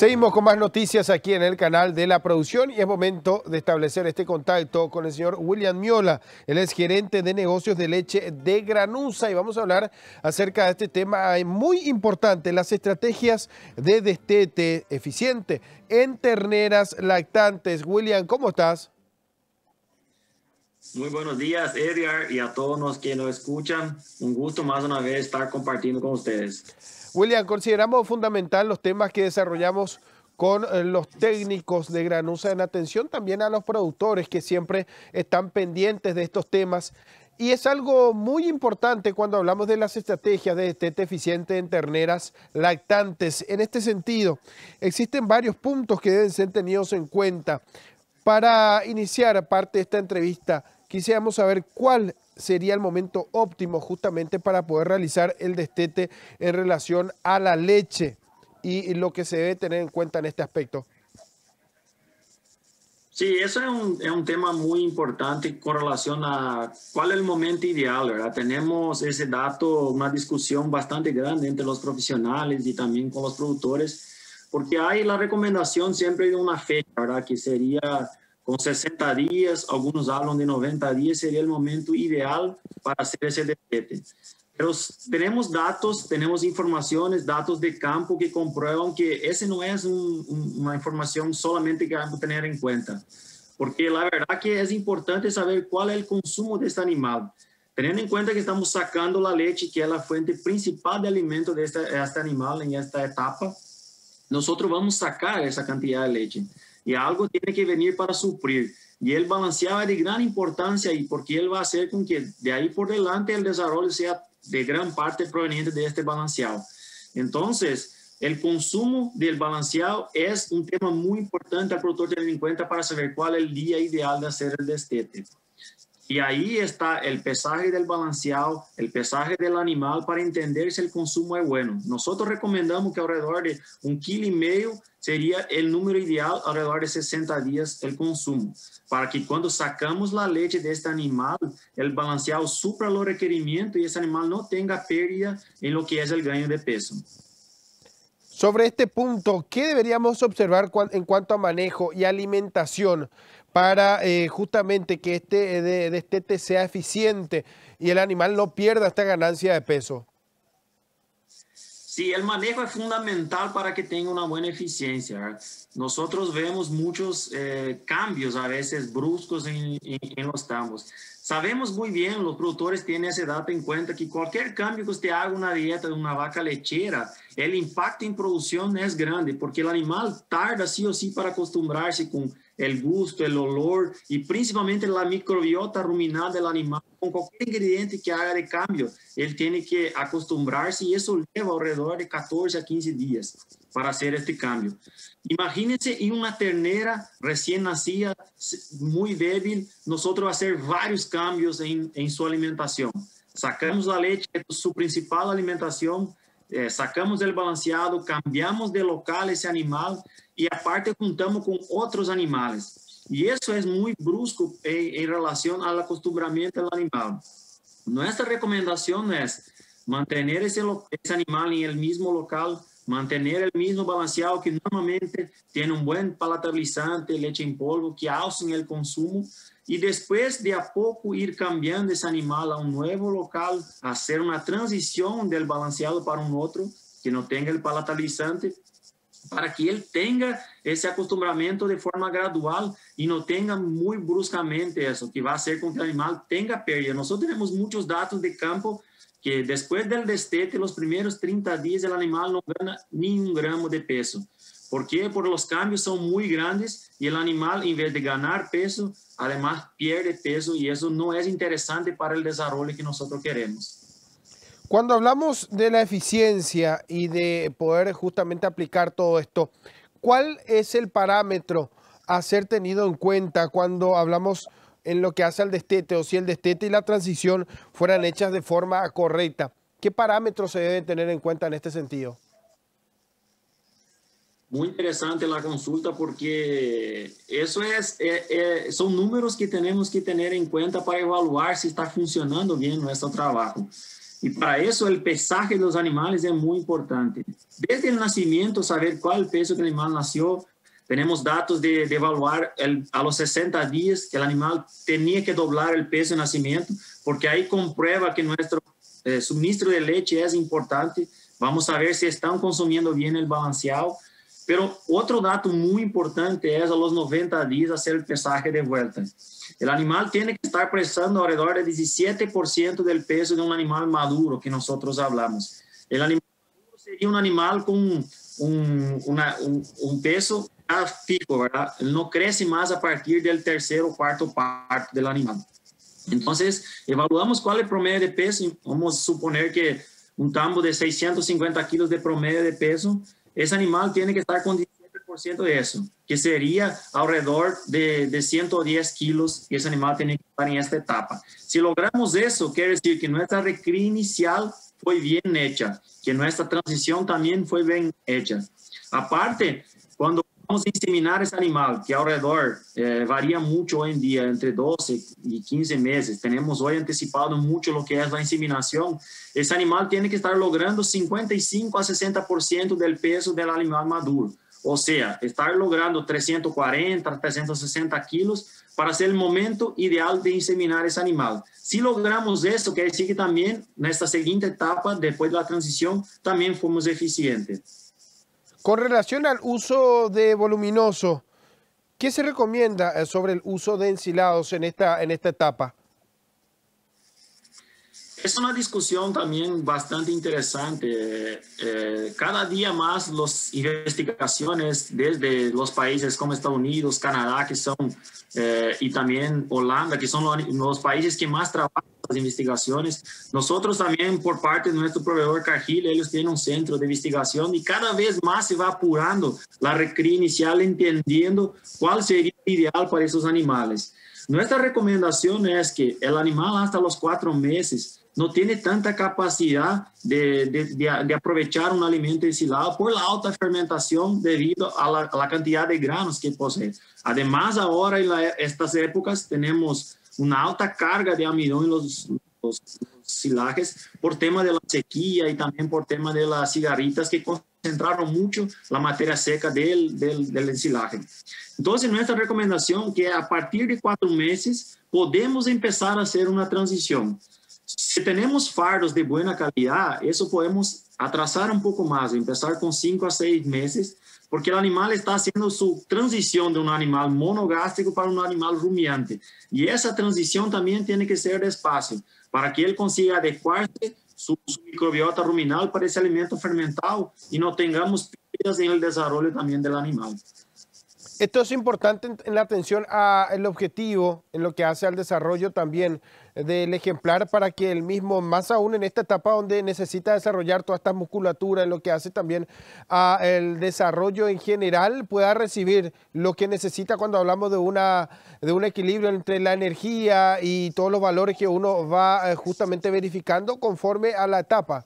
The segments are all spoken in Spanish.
Seguimos con más noticias aquí en el canal de la producción y es momento de establecer este contacto con el señor William Miola. Él es gerente de negocios de leche de Granusa y vamos a hablar acerca de este tema muy importante, las estrategias de destete eficiente en terneras lactantes. William, ¿cómo estás? Muy buenos días, Edgar, y a todos los que nos escuchan. Un gusto más una vez estar compartiendo con ustedes. William, consideramos fundamental los temas que desarrollamos con los técnicos de Granusa en atención también a los productores que siempre están pendientes de estos temas. Y es algo muy importante cuando hablamos de las estrategias de destete eficiente en terneras lactantes. En este sentido, existen varios puntos que deben ser tenidos en cuenta. Para iniciar parte de esta entrevista, quisiéramos saber cuál sería el momento óptimo justamente para poder realizar el destete en relación a la leche y lo que se debe tener en cuenta en este aspecto. Sí, eso es un tema muy importante con relación a cuál es el momento ideal, ¿verdad? Tenemos ese dato, una discusión bastante grande entre los profesionales y también con los productores, porque hay la recomendación siempre de una fecha, ¿verdad? Que sería con 60 días, algunos hablan de 90 días, sería el momento ideal para hacer ese destete. Pero tenemos datos, tenemos informaciones, datos de campo que comprueban que esa no es una información solamente que vamos a tener en cuenta. Porque la verdad que es importante saber cuál es el consumo de este animal. Teniendo en cuenta que estamos sacando la leche, que es la fuente principal de alimento de este animal en esta etapa, nosotros vamos a sacar esa cantidad de leche. Y algo tiene que venir para suplir. Y el balanceado es de gran importancia ahí, porque él va a hacer con que de ahí por delante el desarrollo sea de gran parte proveniente de este balanceado. Entonces, el consumo del balanceado es un tema muy importante al productor tener en cuenta para saber cuál es el día ideal de hacer el destete. Y ahí está el pesaje del balanceado, el pesaje del animal para entender si el consumo es bueno. Nosotros recomendamos que alrededor de 1,5 kilos sería el número ideal, alrededor de 60 días el consumo, para que cuando sacamos la leche de este animal, el balanceado supra los requerimientos y ese animal no tenga pérdida en lo que es el gaño de peso. Sobre este punto, ¿qué deberíamos observar en cuanto a manejo y alimentación para justamente que este destete sea eficiente y el animal no pierda esta ganancia de peso? Sí, el manejo es fundamental para que tenga una buena eficiencia, ¿verdad? Nosotros vemos muchos cambios a veces bruscos en los tambos. Sabemos muy bien, los productores tienen ese dato en cuenta, que cualquier cambio que usted haga en una dieta de una vaca lechera, el impacto en producción es grande, porque el animal tarda sí o sí para acostumbrarse con el gusto, el olor y principalmente la microbiota ruminal del animal. Con cualquier ingrediente que haga de cambio, él tiene que acostumbrarse y eso lleva alrededor de 14 a 15 días para hacer este cambio. Imagínense en una ternera recién nacida, muy débil, nosotros hacer varios cambios en su alimentación. Sacamos la leche, que es su principal alimentación, sacamos el balanceado, cambiamos de local ese animal y aparte juntamos con otros animales. Y eso es muy brusco en relación al acostumbramiento del animal. Nuestra recomendación es mantener ese animal en el mismo local, mantener el mismo balanceado que normalmente tiene un buen palatabilizante, leche en polvo, que alcen el consumo y después de a poco ir cambiando ese animal a un nuevo local, hacer una transición del balanceado para un otro que no tenga el palatabilizante, para que él tenga ese acostumbramiento de forma gradual y no tenga muy bruscamente eso, que va a hacer con que el animal tenga pérdida. Nosotros tenemos muchos datos de campo que después del destete, los primeros 30 días, el animal no gana ni 1 gramo de peso. ¿Por qué? Porque los cambios son muy grandes y el animal, en vez de ganar peso, además pierde peso y eso no es interesante para el desarrollo que nosotros queremos. Cuando hablamos de la eficiencia y de poder justamente aplicar todo esto, ¿cuál es el parámetro a ser tenido en cuenta cuando hablamos en lo que hace al destete o si el destete y la transición fueran hechas de forma correcta? ¿Qué parámetros se deben tener en cuenta en este sentido? Muy interesante la consulta porque eso son números que tenemos que tener en cuenta para evaluar si está funcionando bien nuestro trabajo. Y para eso el pesaje de los animales es muy importante. Desde el nacimiento, saber cuál peso que el animal nació. Tenemos datos de evaluar a los 60 días que el animal tenía que doblar el peso de nacimiento, porque ahí comprueba que nuestro suministro de leche es importante. Vamos a ver si están consumiendo bien el balanceado. Pero otro dato muy importante es a los 90 días hacer el pesaje de vuelta. El animal tiene que estar pesando alrededor de 17% del peso de un animal maduro que nosotros hablamos. El animal maduro sería un animal con un peso fijo, ¿verdad? Él no crece más a partir del tercer o cuarto parto del animal. Entonces, evaluamos cuál es el promedio de peso y vamos a suponer que un tambo de 650 kilos de promedio de peso, ese animal tiene que estar con 17% de eso, que sería alrededor de 110 kilos que ese animal tiene que estar en esta etapa. Si logramos eso, quiere decir que nuestra recría inicial fue bien hecha, que nuestra transición también fue bien hecha. Aparte, cuando vamos a inseminar ese animal, que alrededor varía mucho hoy en día, entre 12 y 15 meses, tenemos hoy anticipado mucho lo que es la inseminación, ese animal tiene que estar logrando 55 a 60% del peso del animal maduro. O sea, estar logrando 340, 360 kilos para ser el momento ideal de inseminar ese animal. Si logramos eso, quiere decir que también en esta siguiente etapa, después de la transición, también fuimos eficientes. Con relación al uso de voluminoso, ¿qué se recomienda sobre el uso de ensilados en esta etapa? Es una discusión también bastante interesante. Cada día más las investigaciones desde los países como Estados Unidos, Canadá, que son, y también Holanda, que son los países que más trabajan las investigaciones. Nosotros también, por parte de nuestro proveedor Cargill, ellos tienen un centro de investigación y cada vez más se va apurando la recría inicial, entendiendo cuál sería ideal para esos animales. Nuestra recomendación es que el animal hasta los 4 meses no tiene tanta capacidad de aprovechar un alimento ensilado por la alta fermentación debido a la cantidad de granos que posee. Además, ahora en estas épocas tenemos una alta carga de almidón en los silajes por tema de la sequía y también por tema de las cigarritas que concentraron mucho la materia seca del ensilaje. Entonces, nuestra recomendación es que a partir de 4 meses podemos empezar a hacer una transición. Si tenemos fardos de buena calidad, eso podemos atrasar un poco más, empezar con 5 a 6 meses, porque el animal está haciendo su transición de un animal monogástrico para un animal rumiante. Y esa transición también tiene que ser despacio, para que él consiga adecuarse su microbiota ruminal para ese alimento fermentado y no tengamos pérdidas en el desarrollo también del animal. Esto es importante en la atención al objetivo, en lo que hace al desarrollo también del ejemplar, para que el mismo, más aún en esta etapa donde necesita desarrollar toda esta musculatura, en lo que hace también al desarrollo en general, pueda recibir lo que necesita cuando hablamos de un equilibrio entre la energía y todos los valores que uno va justamente verificando conforme a la etapa.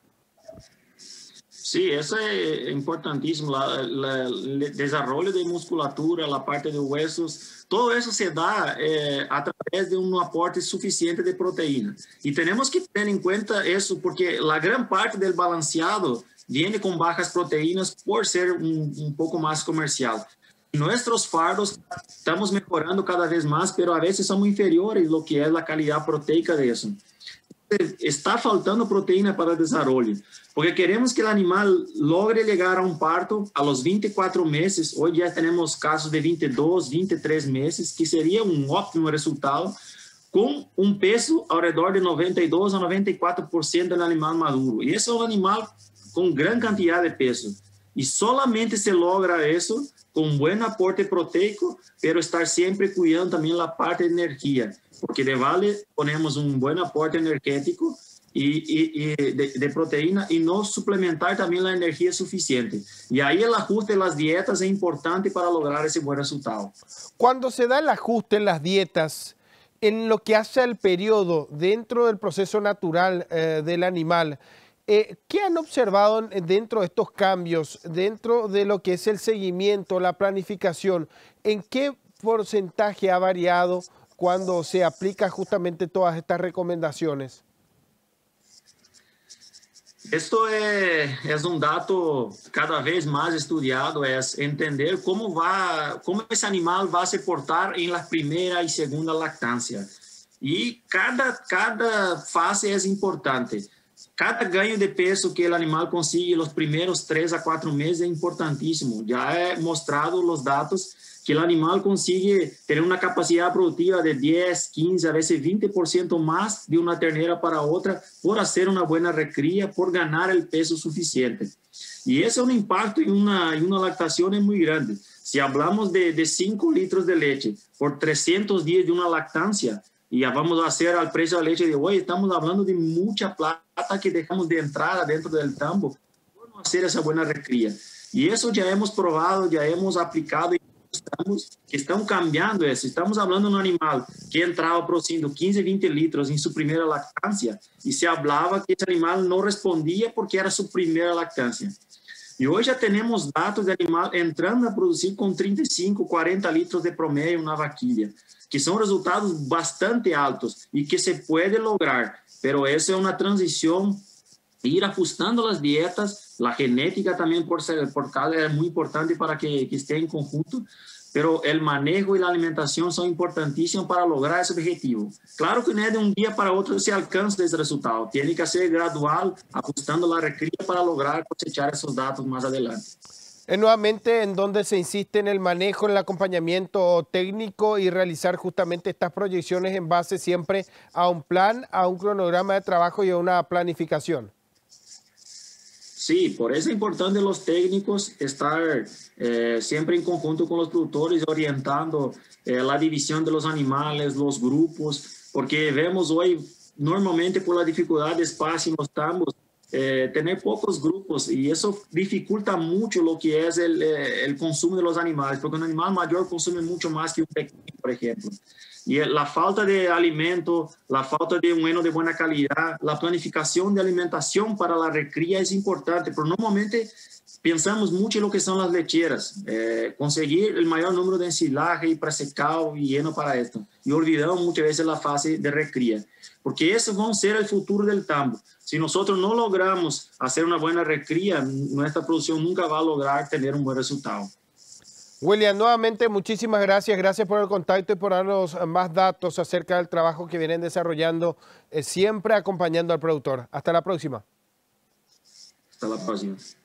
Sí, eso es importantísimo, el desarrollo de musculatura, la parte de huesos, todo eso se da a través de un aporte suficiente de proteína. Y tenemos que tener en cuenta eso porque la gran parte del balanceado viene con bajas proteínas por ser un poco más comercial. Nuestros fardos estamos mejorando cada vez más, pero a veces son inferiores lo que es la calidad proteica de eso. Está faltando proteína para el desarrollo, porque queremos que el animal logre llegar a un parto a los 24 meses. Hoy ya tenemos casos de 22, 23 meses, que sería un óptimo resultado, con un peso alrededor de 92 a 94% del animal maduro. Y ese es un animal con gran cantidad de peso. Y solamente se logra eso con buen aporte proteico, pero estar siempre cuidando también la parte de energía, porque de vale ponemos un buen aporte energético y de proteína y no suplementar también la energía suficiente. Y ahí el ajuste de las dietas es importante para lograr ese buen resultado. Cuando se da el ajuste en las dietas, en lo que hace al periodo dentro del proceso natural del animal, ¿qué han observado dentro de estos cambios, dentro de lo que es el seguimiento, la planificación? ¿En qué porcentaje ha variado cuando se aplica justamente todas estas recomendaciones? Esto es un dato cada vez más estudiado, es entender cómo ese animal va a se portar en la primera y segunda lactancia. Y cada fase es importante. Cada ganho de peso que o animal consigue los primeros 3 a 4 meses é importantíssimo. Já é mostrado os dados que o animal consigue ter uma capacidade produtiva de 10, 15, a veces 20% mais de uma ternera para outra por fazer uma boa recria, por ganhar o peso suficiente. E esse é um impacto em uma lactação muito grande. Se falamos de 5 litros de leite por 300 dias de uma lactância, y ya vamos a hacer al precio de la leche de hoy, estamos hablando de mucha plata que dejamos de entrar adentro del tambo por no hacer esa buena recría. Y eso ya hemos probado, ya hemos aplicado y que están cambiando eso. Estamos hablando de un animal que entraba produciendo 15, 20 litros en su primera lactancia y se hablaba que ese animal no respondía porque era su primera lactancia. Y hoy ya tenemos datos de animal entrando a producir con 35, 40 litros de promedio en una vaquilla, que son resultados bastante altos y que se puede lograr, pero esa es una transición, ir ajustando las dietas, la genética también por cada es muy importante para que esté en conjunto, pero el manejo y la alimentación son importantísimos para lograr ese objetivo. Claro que no es de un día para otro se alcanza ese resultado, tiene que ser gradual, ajustando la recría para lograr cosechar esos datos más adelante. Nuevamente, en donde se insiste en el manejo, en el acompañamiento técnico y realizar justamente estas proyecciones en base siempre a un plan, a un cronograma de trabajo y a una planificación. Sí, por eso es importante los técnicos estar siempre en conjunto con los productores, orientando la división de los animales, los grupos, porque vemos hoy normalmente por la dificultad de espacio en los tambos, tener pocos grupos y eso dificulta mucho lo que es el consumo de los animales, porque un animal mayor consume mucho más que un pequeño, por ejemplo. Y la falta de alimento, la falta de un heno de buena calidad, la planificación de alimentación para la recría es importante, pero normalmente pensamos mucho en lo que son las lecheras, conseguir el mayor número de ensilaje y presecado y heno para esto. Y olvidamos muchas veces la fase de recría, porque esos van a ser el futuro del tambo. Si nosotros no logramos hacer una buena recría, nuestra producción nunca va a lograr tener un buen resultado. William, nuevamente muchísimas gracias. Gracias por el contacto y por darnos más datos acerca del trabajo que vienen desarrollando, siempre acompañando al productor. Hasta la próxima. Hasta la próxima.